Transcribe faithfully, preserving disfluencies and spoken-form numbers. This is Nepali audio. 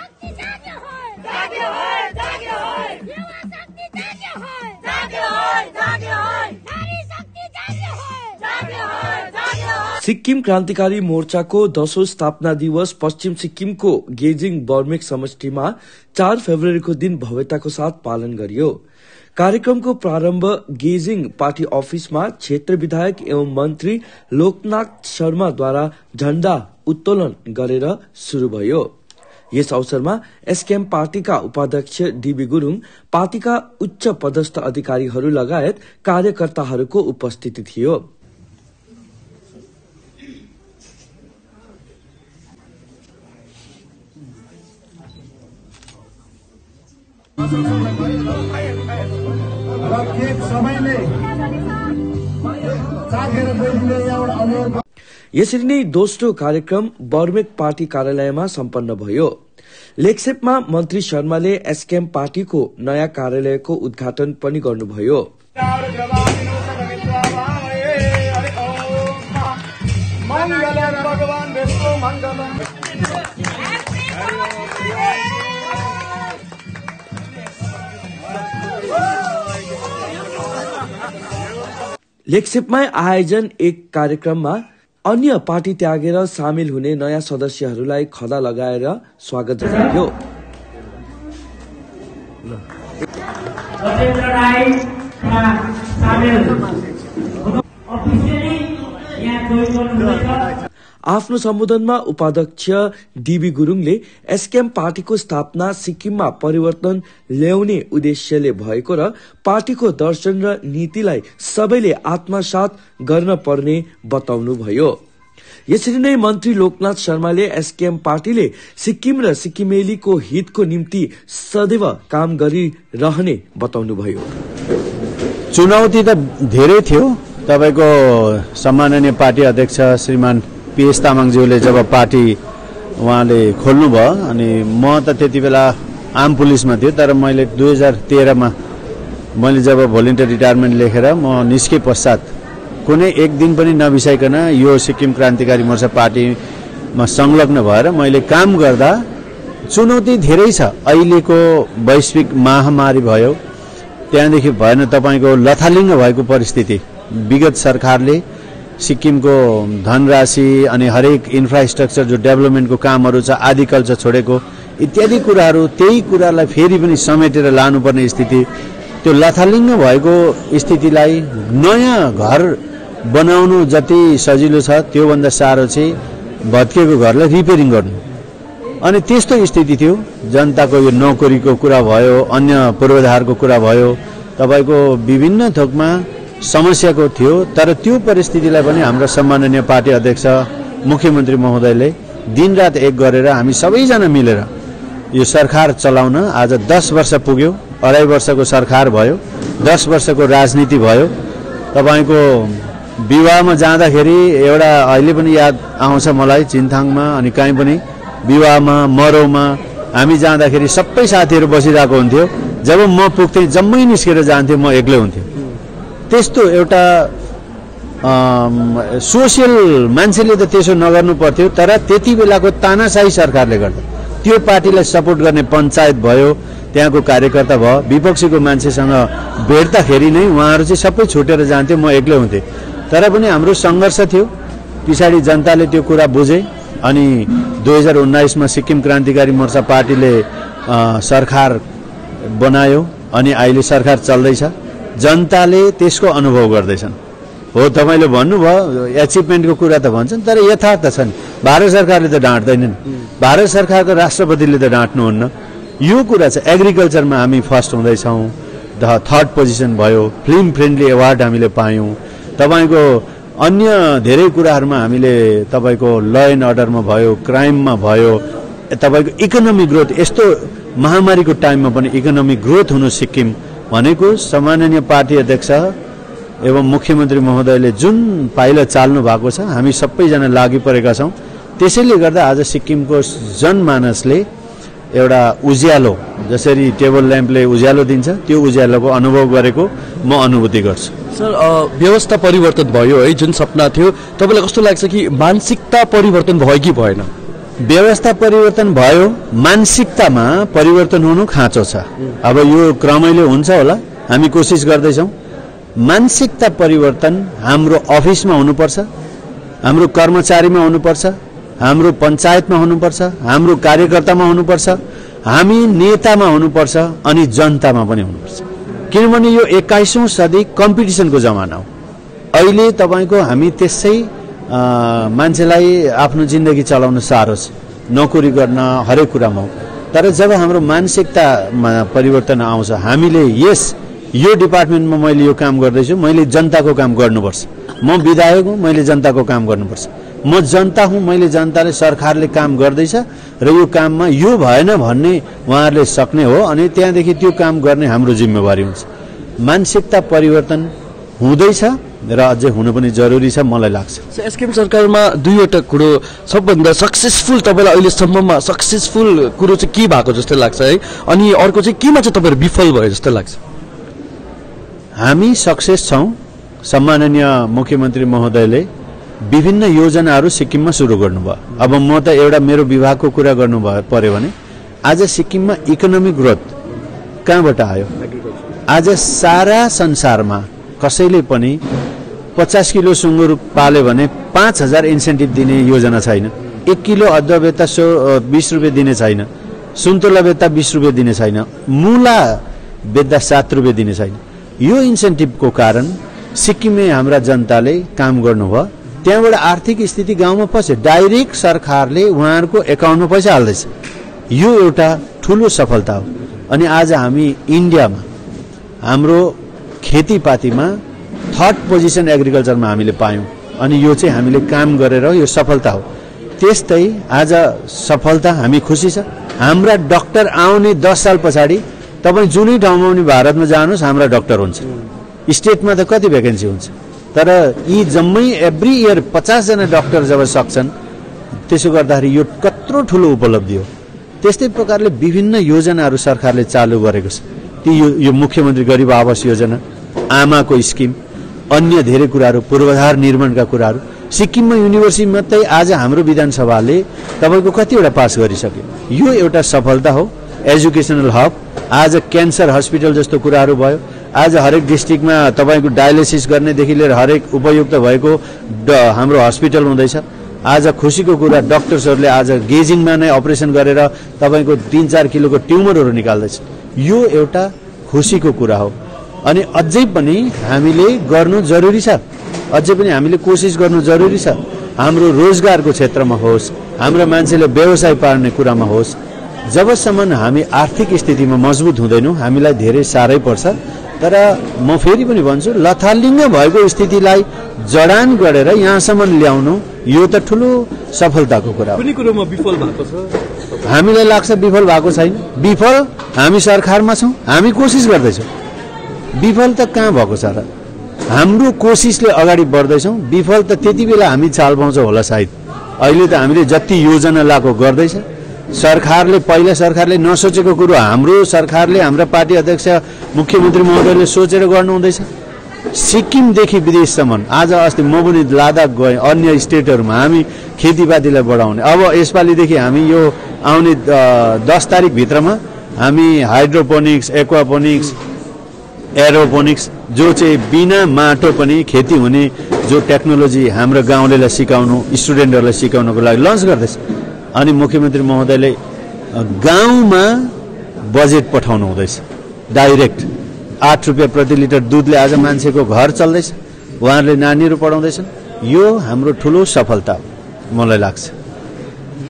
सिक्किम क्रान्तिकारी मोर्चाको दशौं स्थापना दिवस पश्चिम सिक्किमको गेजिङ बर्मेक समष्टिमा चार फेब्रुअरीको दिन भव्यताको साथ पालन गरियो। कार्यक्रमको प्रारम्भ गेजिङ पार्टी अफिसमा क्षेत्र विधायक एवं मन्त्री लोकनाथ शर्माद्वारा झण्डा उत्तोलन गरेर शुरू भयो। यस अवसरमा एसकेएम पार्टीका उपाध्यक्ष डीबी गुरुङ, पार्टीका उच्च पदस्थ अधिकारीहरू लगायत कार्यकर्ताहरूको उपस्थिति थियो। यसरी नै दोस्रो कार्यक्रम बर्मेक पार्टी कार्यालयमा सम्पन्न भयो। लेक्सेपमा मन्त्री शर्माले एसकेएम पार्टीको नयाँ कार्यालयको उद्घाटन पनि गर्नुभयो। लेक्सेपमै आयोजन एक कार्यक्रममा अन्य पार्टी त्यागेर सामेल हुने नयाँ सदस्यहरूलाई खदा लगाएर स्वागत जनाइयो। आफ्नो सम्बोधनमा उपाध्यक्ष डीबी गुरुङले एसकेएम पार्टीको स्थापना सिक्किममा परिवर्तन ल्याउने उद्देश्यले भएको र पार्टीको दर्शन र नीतिलाई सबैले आत्मसात गर्न पर्ने बताउनुभयो। यसरी नै मन्त्री लोकनाथ शर्माले एसकेएम पार्टीले सिक्किम र सिक्किमेलीको हितको निम्ति सदैव काम गरिरहने बताउनुभयो। चुनौती त धेरै थियो। तपाईको सम्माननीय पार्टी अध्यक्ष श्रीमान पीएस तामाङज्यूले जब पार्टी उहाँले खोल्नु भयो अनि म त त्यति बेला आम पुलिसमा थिएँ, तर मैले दुई हजार तेह्रमा मैले जब भोलिन्टियर रिटायरमेन्ट लेखेर म निस्के पश्चात कुनै एक दिन पनि नबिसाइकन यो सिक्किम क्रान्तिकारी मोर्चा पार्टीमा संलग्न भएर मैले काम गर्दा चुनौती धेरै छ। अहिलेको वैश्विक महामारी भयो, त्यहाँदेखि भएन तपाईको लथालिङ्ग भएको परिस्थिति, विगत सरकारले सिक्किमको धनराशि अनि हरेक इन्फ्रास्ट्रक्चर जो डेभलपमेन्टको कामहरू छ आदि कल्चर छोडेको इत्यादि कुराहरू, त्यही कुरालाई फेरि पनि समेटेर लानुपर्ने स्थिति, त्यो लथालिङ्ग भएको स्थितिलाई नयाँ घर बनाउनु जति सजिलो छ त्योभन्दा साह्रो चाहिँ भत्किएको घरलाई रिपेयरिङ गर्नु। अनि त्यस्तो स्थिति थियो। जनताको यो नोकरीको कुरा भयो, अन्य पूर्वाधारको कुरा भयो, तपाईको विभिन्न थोकमा समस्याको थियो। तर त्यो परिस्थितिलाई पनि हाम्रो सम्माननीय पार्टी अध्यक्ष मुख्यमन्त्री महोदयले दिनरात एक गरेर हामी सबैजना मिलेर यो सरकार चलाउन आज दस वर्ष पुग्यो। अढाई वर्षको सरकार भयो, दस वर्षको राजनीति भयो। तपाईको विवाहमा जाँदाखेरि एउटा अहिले पनि याद आउँछ मलाई, चिन्थाङमा अनि कहीँ पनि विवाहमा मरौमा हामी जाँदाखेरि सबै साथीहरू बसिरहेको हुन्थ्यो। जब म पुग्थेँ जम्मै निस्केर जान्थ्यो, म एक्लै हुन्थ्यो। त्यस्तो एउटा सोसियल मान्छेले त त्यसो नगर्नु पर्थ्यो, तर त्यति बेलाको तानाशाही सरकारले गर्दा त्यो पार्टीलाई सपोर्ट गर्ने पञ्चायत भयो, त्यहाँको कार्यकर्ता भयो, विपक्षीको मान्छेसँग भेट्दाखेरि नै उहाँहरू चाहिँ सबै छुटेर जान्थ्यो, म एक्लै हुन्थेँ। तर पनि हाम्रो सङ्घर्ष थियो। पछाडि जनताले त्यो कुरा बुझे अनि दुई हजार उन्नाइसमा सिक्किम क्रान्तिकारी मोर्चा पार्टीले सरकार बनायो अनि अहिले सरकार चल्दैछ। जनताले त्यसको अनुभव गर्दैछन्। हो, तपाईले भन्नुभयो एचिभमेन्टको कुरा त भन्छन्, तर यथार्थ छन्। भारत सरकारले त डाँट्दैनन्, भारत सरकारको राष्ट्रपतिले त डाँट्नुहुन्न। यो कुरा छ। एग्रिकल्चरमा हामी फर्स्ट हुँदैछौँ, द थर्ड पोजिसन भयो। फिल्म फ्रेन्डली एवार्ड हामीले पायौँ। तपाईको अन्य धेरै कुराहरूमा हामीले तपाईको ल एन्ड अर्डरमा भयो, क्राइममा भयो, तपाईको इकोनोमिक ग्रोथ, यस्तो महामारीको टाइममा पनि इकोनोमिक ग्रोथ हुनु सिक्किम भनेको सम्माननीय पार्टी अध्यक्ष एवं मुख्यमन्त्री महोदयले जुन पाइला चाल्नु भएको छ हामी सबैजना लागि परेका छौँ। त्यसैले गर्दा आज सिक्किमको जनमानसले एउटा उज्यालो, जसरी टेबल ल्याम्पले उज्यालो दिन्छ, त्यो उज्यालोको अनुभव गरेको म अनुभूति गर्छु। सर, व्यवस्था परिवर्तन भयो है, जुन सपना थियो, तपाईँलाई कस्तो लाग्छ कि मानसिकता परिवर्तन भयो कि भएन? व्यवस्था परिवर्तन भयो, मानसिकतामा परिवर्तन हुनु खाँचो छ। अब यो क्रमैले हुन्छ होला, हामी कोसिस गर्दैछौँ। मानसिकता परिवर्तन हाम्रो अफिसमा हुनुपर्छ, हाम्रो कर्मचारीमा हुनुपर्छ, हाम्रो पञ्चायतमा हुनुपर्छ, हाम्रो कार्यकर्तामा हुनुपर्छ, हामी नेतामा हुनुपर्छ, अनि जनतामा पनि हुनुपर्छ। किनभने यो एक्काइसौँ सदी कम्पिटिसनको जमाना हो। अहिले तपाईको हामी त्यसै मान्छेलाई आफ्नो जिन्दगी चलाउन साह्रो छ, नोकरी गर्न हरेक कुरामा हो। तर जब हाम्रो मानसिकतामा परिवर्तन आउँछ, हामीले यस यो डिपार्टमेन्टमा मैले यो काम गर्दैछु, मैले जनताको काम गर्नुपर्छ। म विधायक हुँ, मैले जनताको काम गर्नुपर्छ। म जनता हुँ, मैले जनताले सरकारले काम गर्दैछ र यो काममा यो भएन भन्ने उहाँहरूले सक्ने हो, अनि त्यहाँदेखि त्यो काम गर्ने हाम्रो जिम्मेवारी हुन्छ। मानसिकता परिवर्तन हुँदैछ र अझै हुनु पनि जरुरी छ मलाई लाग्छ। एसकेएम सरकारमा दुईवटा कुरो सबभन्दा सक्सेसफुल तपाईँलाई अहिलेसम्ममा सक्सेसफुल कुरो चाहिँ के भएको जस्तो लाग्छ है, अनि अर्को चाहिँ केमा चाहिँ तपाईँहरू विफल भयो जस्तो लाग्छ? हामी सक्सेस छौँ। सम्माननीय मुख्यमन्त्री महोदयले विभिन्न योजनाहरू सिक्किममा सुरु गर्नुभयो। अब म त एउटा मेरो विभागको कुरा गर्नु पर्यो भने आज सिक्किममा इकोनोमिक ग्रोथ कहाँबाट आयो? आज सारा संसारमा कसैले पनि पचास किलो सुँगुर पाल्यो भने पाँच हजार इन्सेन्टिभ दिने योजना छैन। एक किलो अदुवा बेच्दा सो बिस रुपियाँ दिने छैन, सुन्तला बेच्दा बिस रुपियाँ दिने छैन, मुला बेच्दा सात रुपियाँ दिने छैन। यो इन्सेन्टिभको कारण सिक्किममै हाम्रा जनताले काम गर्नुभयो। त्यहाँबाट आर्थिक स्थिति गाउँमा पस्यो, डाइरेक्ट सरकारले उहाँहरूको एकाउन्टमा पैसा हाल्दैछ। यो एउटा ठुलो सफलता हो। अनि आज हामी इन्डियामा हाम्रो खेतीपातीमा थर्ड पोजिसन एग्रिकल्चरमा हामीले पायौँ, अनि यो चाहिँ हामीले काम गरेर यो सफलता हो। त्यस्तै आज सफलता हामी खुसी छ। हाम्रा डाक्टर आउने दस साल पछाडि तपाईँ जुनै ठाउँमा पनि भारतमा जानुहोस् हाम्रा डाक्टर हुन्छ। स्टेटमा त कति भ्याकेन्सी हुन्छ, तर यी जम्मै एभ्री इयर पचासजना डाक्टर जब सक्छन्, त्यसो गर्दाखेरि यो कत्रो ठुलो उपलब्धि हो। त्यस्तै प्रकारले विभिन्न योजनाहरू सरकारले चालु गरेको छ। ती यो, यो मुख्यमन्त्री गरिब आवास योजना, आमाको स्किम, अन्य धेरै कुराहरू, पूर्वाधार निर्माणका कुराहरू। सिक्किममा युनिभर्सिटी मात्रै आज हाम्रो विधानसभाले तपाईँको कतिवटा पास गरिसक्यो। यो एउटा सफलता हो। एजुकेसनल हब, आज क्यान्सर हस्पिटल जस्तो कुराहरू भयो। आज हरेक डिस्ट्रिक्टमा तपाईँको डायलिसिस गर्नेदेखि लिएर हरेक उपयुक्त भएको हाम्रो हस्पिटल हुँदैछ। आज खुसीको कुरा, डाक्टर्सहरूले आज गेजिङमा नै अपरेसन गरेर तपाईँको तीन चार किलोको ट्युमरहरू निकाल्दैछ। यो एउटा खुसीको कुरा हो। अनि अझै पनि हामीले गर्नु जरुरी छ, अझै पनि हामीले कोसिस गर्नु जरुरी छ। हाम्रो रोजगारको क्षेत्रमा होस्, हाम्रा मान्छेले व्यवसाय पार्ने कुरामा होस्, जबसम्म हामी आर्थिक स्थितिमा मजबुत हुँदैनौँ हामीलाई धेरै साह्रै पर्छ। तर म फेरि पनि भन्छु, लथालिङ्ग भएको स्थितिलाई जडान गरेर यहाँसम्म ल्याउनु यो त ठुलो सफलताको कुरा हो। कुनै कुरोमा विफल भएको छ? हामीलाई लाग्छ विफल भएको छैन। विफल हामी सरकारमा छौँ, हामी कोसिस गर्दैछौँ। विफल त कहाँ भएको छ र? हाम्रो कोसिसले अगाडि बढ्दैछौँ। विफल त त्यति बेला हामी चाल पाउँछौँ होला सायद। अहिले त हामीले जति योजना लागू गर्दैछ, सरकारले पहिला सरकारले नसोचेको कुरो हाम्रो सरकारले, हाम्रा पार्टी अध्यक्ष मुख्यमन्त्री महोदयले सोचेर गर्नु हुँदैछ। सिक्किमदेखि विदेशसम्म, आज अस्ति म पनि लद्दाख गएँ, अन्य स्टेटहरूमा हामी खेतीपातीलाई बढाउने। अब यसपालिदेखि हामी यो आउने दस तारिकभित्रमा हामी हाइड्रोपोनिक्स, एक्वापोनिक्स, एरोपोनिक्स, जो चाहिँ बिना माटो पनि खेती हुने जो टेक्नोलोजी हाम्रो गाउँलेलाई सिकाउनु, स्टुडेन्टहरूलाई सिकाउनको लागि लन्च गर्दैछ। अनि मुख्यमन्त्री महोदयले गाउँमा बजेट पठाउनु हुँदैछ डाइरेक्ट। आठ रुपियाँ प्रति लिटर दुधले आज मान्छेको घर चल्दैछ, उहाँहरूले नानीहरू पढाउँदैछन्। यो हाम्रो ठुलो सफलता हो मलाई लाग्छ।